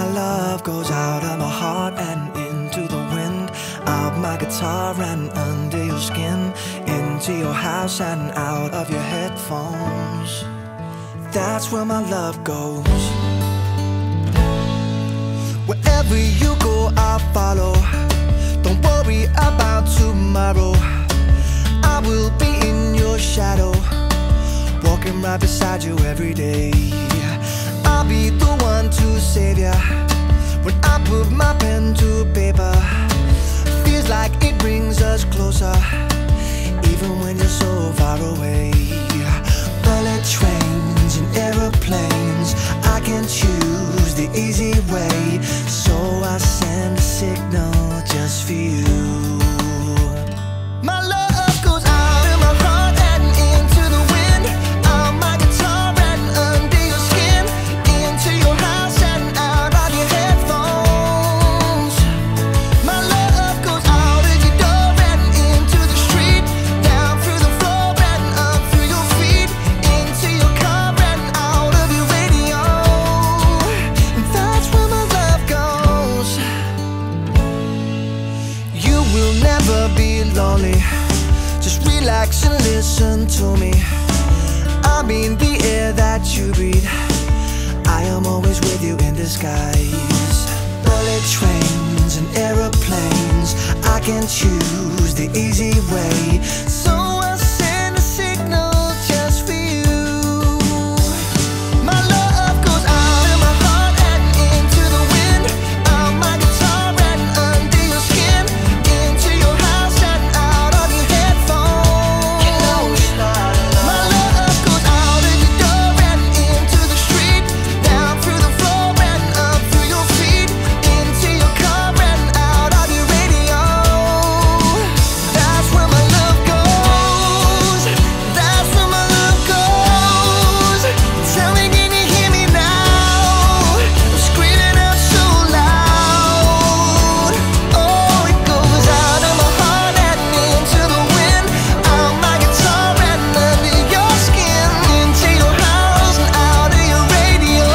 love goes out of my heart and into the wind, out my guitar and under your skin, into your house and out of your headphones. That's where my love goes. Wherever you go, I'll follow. Don't worry about tomorrow. I will be in your shadow, walking right beside you every day. I'll be the one to save ya when I put my pen to paper. Feels like it brings us closer, even when you're so far away. Bullet trains and aeroplanes, I can choose the easy way, so I send a signal just for you. My love goes out of my heart and into the wind, out my guitar and under your skin, into your house and out of your headphones. My love goes out of your door and into the street, down through the floor and up through your feet, into your car and out of your radio. And that's where my love goes. You will never be lonely, just relax and listen to me. I'm in the air that you breathe, I am always with you in disguise. Bullet trains and aeroplanes, I can choose the easy way, so I send a signal just for you. My love goes out of my heart and into the wind, out my guitar and under your skin, into your house and out of your headphones. My love goes out of your door and into the street, down through the floor and up through your feet, into your car and out of your radio. That's where my love goes. That's where my love goes. Tell me, can you hear me now? I'm screaming out so loud. Oh, it goes out of my heart and into the wind, out my guitar and under your skin, into your house and out of your radio.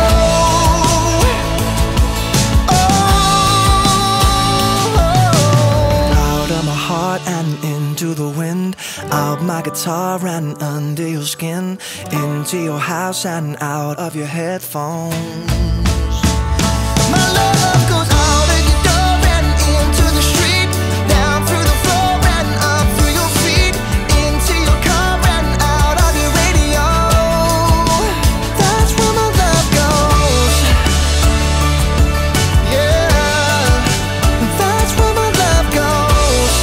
Out of my heart and into the wind, out my guitar and under your skin, into your house and out of your headphones. My love goes out of your door and into the street, down through the floor and up through your feet, into your car and out of your radio. That's where my love goes. Yeah, that's where my love goes.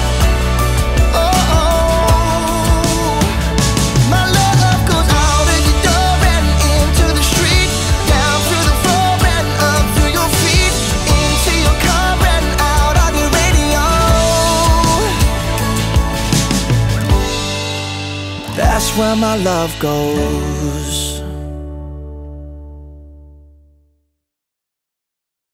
Oh, my love goes out of your door and into the street, down through the floor and up through your feet, into your car and out of your radio. That's where my love goes.